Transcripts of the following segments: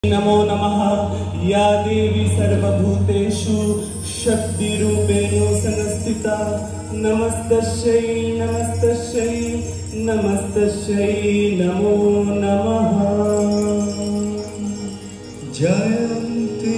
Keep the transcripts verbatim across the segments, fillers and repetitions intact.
नमो नमः। या देवी सर्वभूतेषु शक्तिरूपेण संस्थिता नमस्तस्यै नमस्तस्यै नमस्तस्यै नमो नमः। जयन्ती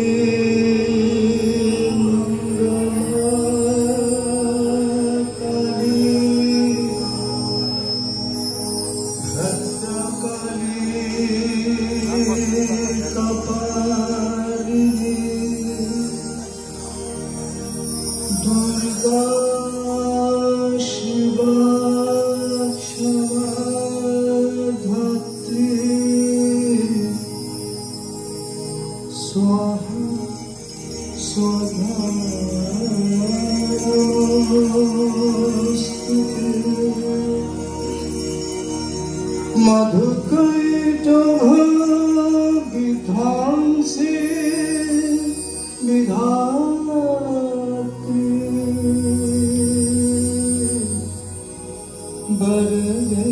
मधुकैटभविध्वंसी विधात्री वरदे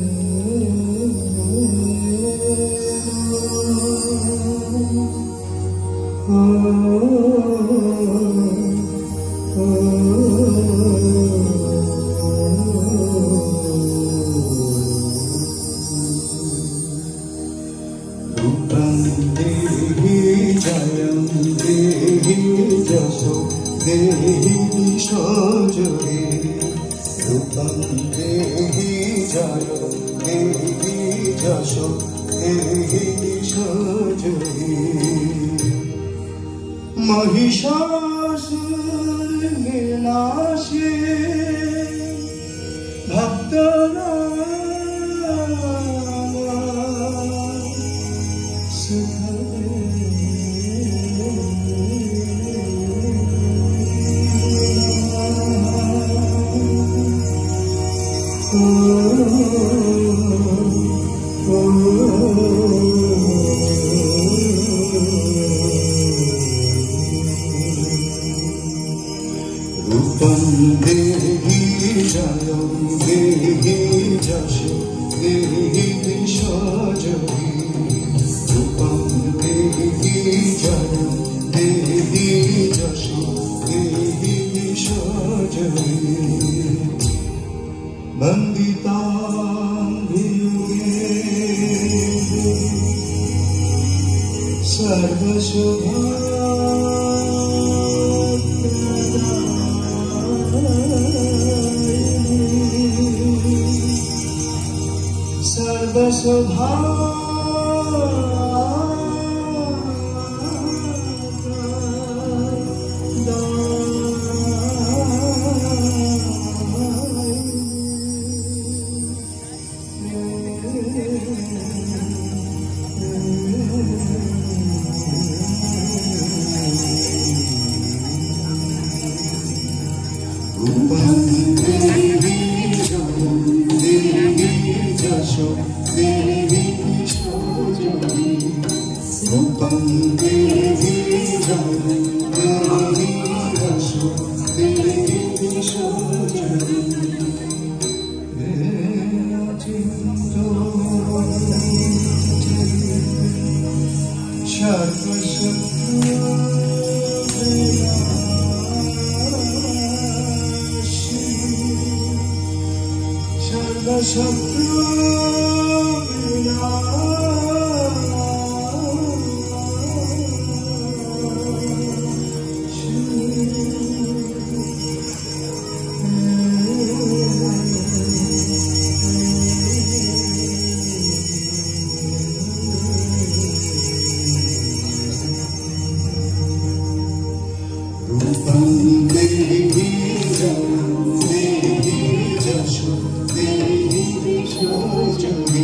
देहि सजरे रूपं देहि जयो देहि जशो देहि सजरे महिषासुरनिर्नाशे भक्तनाम सुखदे रूपं देहि जयं देहि जशो देहि सजरे रूपं देहि जयं देहि जशो देहि सजरे वन्दितां धियुगे सर्वशुभा सर्वशुभा रूपं देहि जयं देहि जशो देहि सजरे अचिन्त्यो सर्वशत्रुविनाशी सर्वशत्रुविनाशी रूपं देहि जयं देहि जशो देहि सजरे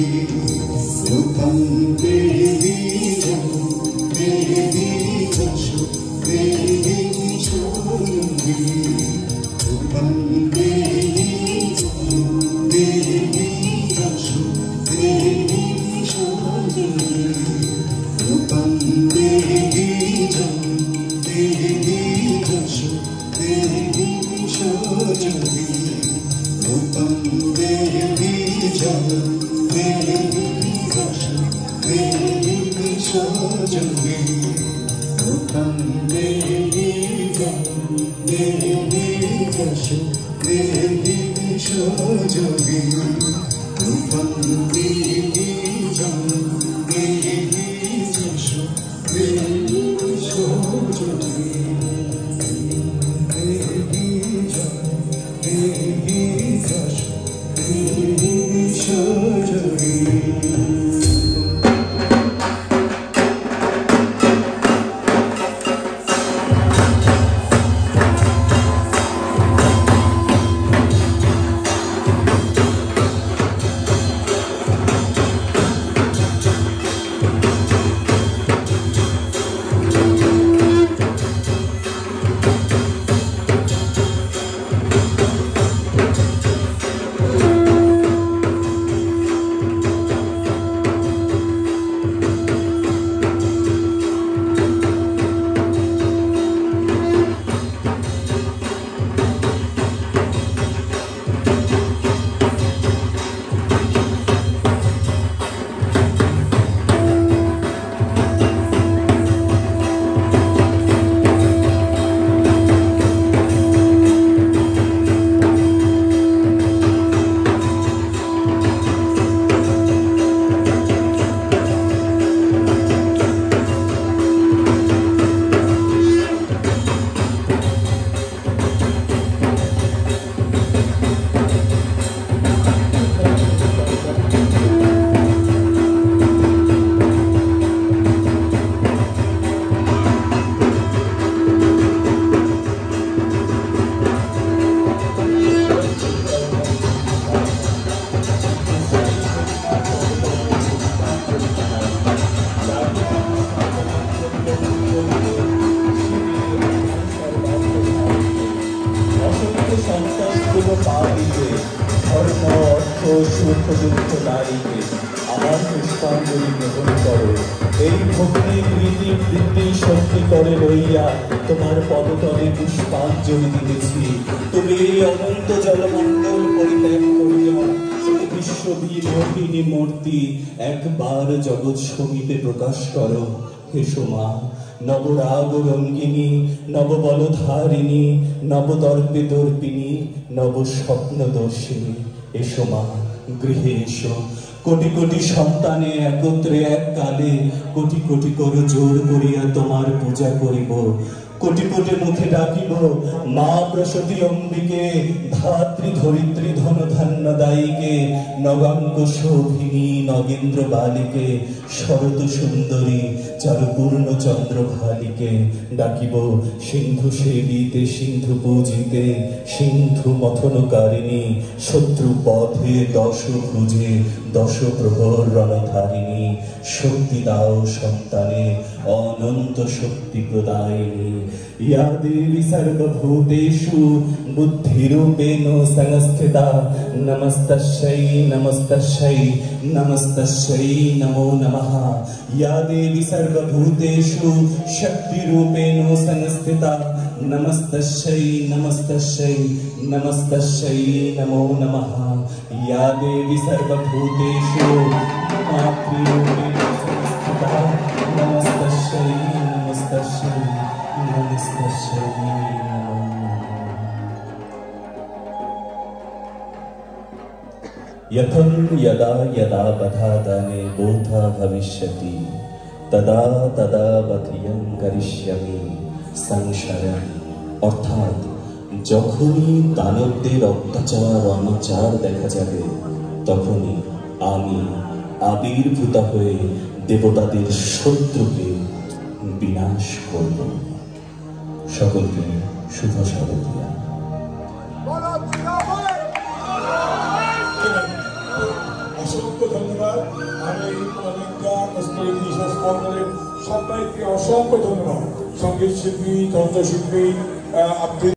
যোগে রূপং দেহি দেহি যশো দেহি যোগে রূপং দেহি দেহি যশো দেহি যোগে ধর্ম অর্থ সুখ দুঃখ নারীকে আমার পুষ্পাঞ্জলি গ্রহণ করো। এই ভক্তি প্রীতি বৃদ্ধি শক্তি করে লইয়া তোমার পদতলে পুষ্পাঞ্জলি দিতেছি। তুমি এই অনন্ত জলমণ্ডল পরিত্যাগ করিয়া বিশ্ববিমোহিনী মূর্তি একবার জগৎ সমিতে প্রকাশ করো। হেসো মা, নবরাগ রঙ্গিনী, নববলধারিণী, নবদর্পে দর্পিনী, নব স্বপ্ন দর্শিনী। এসো মা, গৃহে এসো। কোটি কোটি সন্তানে একত্রে এককালে কোটি কোটি করে জোর করিয়া তোমার পূজা করিব। কোটি কোটি মুখে ডাকিব মা প্রসূতি অম্বিকে, ধাত্রী ধরিত্রী ধনধান্য দায়ীকে, নগাঙ্গ শোভিনী নগেন্দ্র বালিকে, শরৎ সুন্দরী চারুপূর্ণ চন্দ্রভালিকে। ডাকিব সিন্ধু সেবিতে সিন্ধু পূজিতে, সিন্ধু মথনকারিণী, শত্রু পথে দশ ভুজে দশ প্রহর রণধারিণী। শক্তি দাও সন্তানে, অনন্ত শক্তি প্রদায়িনী। या देवी सर्वभूतेषु बुद्धिरूपेण संस्थिता, नमस्तस्यै नमस्तस्यै नमस्तस्यै नमो नमः। या देवी सर्वभूतेषु शक्तिरूपेण संस्थिता, नमस्तस्यै नमस्तस्यै नमस्तस्यै नमो नमः। या देवी सर्वभूतेषु मातृरूपेण संस्थिता, नमस्तस्यै नमस्तस्यै नमस्तस्यै नमो नमः। यथं यदा यदा बधादाने बोधा भविष्यति, तदा तदा बधियं करिष्यामि संसारं। অর্থাৎ যখনই দানবদের অত্যাচার অনাচার দেখা যাবে, তখনই আমি আবির্ভূত হয়ে দেবতাদের শত্রুকে বিনাশ করব। সকলকে শুভ শারদিয়া। অসংখ্য ধন্যবাদ। আমি কলিঙ্গা কস্তুরী বিশেষ মন্ডলের সবাইকে অসংখ্য ধন্যবাদ। সঙ্গীত শিল্পী, তন্ত্রশিল্পী,